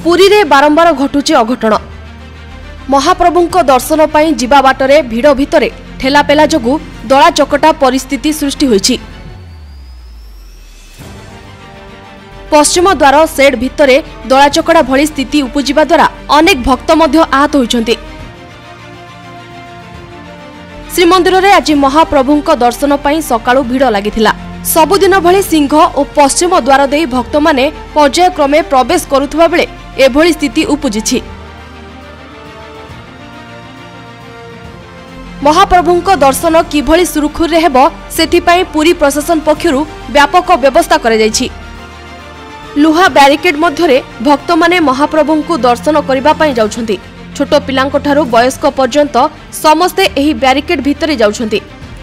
पुरी रे बारंबार घटुचे अघटन। महाप्रभुंक दर्शन पाई जिबा बाटरे भिड़ भितरे ठेलापेला जोगु दला चकटा परिस्थिति सृष्टि होईछि। पश्चिम द्वार सेड भितरे दला चकड़ा भली स्थिति उपजिबा द्वारा अनेक भक्त मध्य आहत होइछन्ति। श्रीमंदिर रे आज महाप्रभुंक दर्शन पाई सकाळु भिड़ लागिथिला। सबुदिन भली सिंह और पश्चिम द्वार देई भक्त माने पर्यायक्रमे प्रवेश करुथबा बेले एभली स्थिति उपजिछि। महाप्रभुंक दर्शन किभली सुरखुर रे हेबो सेथिपाई पुरी प्रशासन पक्षरु व्यापक व्यवस्था करा जायछि। लुहा बैरिकेड मध्यरे भक्त माने महाप्रभुंकु दर्शन करिबा पाई जाउछन्ति। छोट पिलांक ठारु वयस्क पर्यंत समस्ते एही बैरिकेड भितरे जाउछन्ति।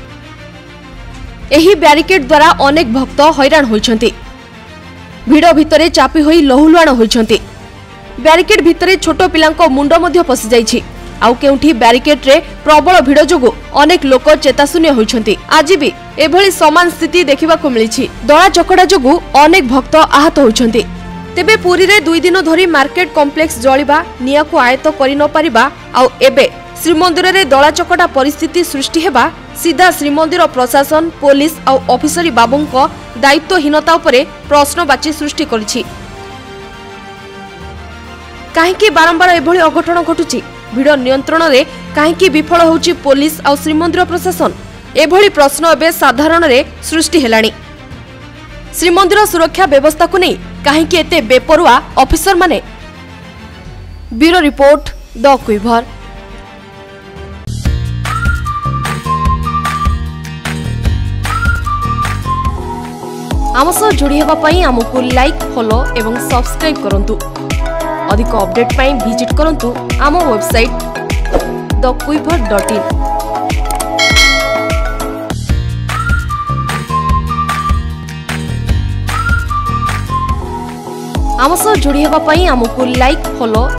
एही बैरिकेड द्वारा अनेक भक्त हैरान होइछन्ति। भिड़ भितरे चापी होई लहुलुआण होइछन्ति। बैरिकेड भितरे छोट पिलांक मुंड मध्य पसि जाइछि। आउ केउठी बैरिकेड रे प्रबल भिड़ जोगु अनेक लोक चेताशून्य होइछन्ति। आज भी एभली समान स्थिति देखिबाकु मिलिछि। दला चकड़ा जोगु अनेक भक्त आहत होइछन्ति। तेबे पुरी रे 2 दिन धरी मार्केट कॉम्प्लेक्स जळिबा नियाकु आयत्त करि न परिबा आउ एबे श्रीमंदिर रे दला चकटा परिस्थिति सृष्टि हेबा सीधा श्रीमंदिर प्रशासन पुलिस आउ ऑफिसरी बाबुंक दायित्वहीनता उपरे प्रश्नवाची सृष्टि करिछि। काहेकि बारंबार एभली अघटन घटुछि? भिड़ नियंत्रण रे काहेकि विफल होउछि पुलिस आउ श्रीमंदिर प्रशासन? एभली प्रश्न एबे साधारण रे सृष्टि हेलाणी। श्रीमंदिर सुरक्षा व्यवस्था को नहीं काहेकि एते बेपरुआ ऑफिसर माने? ब्यूरो रिपोर्ट, द क्विभर। आम सह जोड़ी हेबा पई आमको लाइक, फॉलो एवं सब्सक्राइब करंतु। अधिक अपडेट पाई विजिट करंतु आम वेबसाइट thequiver.in। आम सह जोड़ी हेबा पई आमको लाइक, फॉलो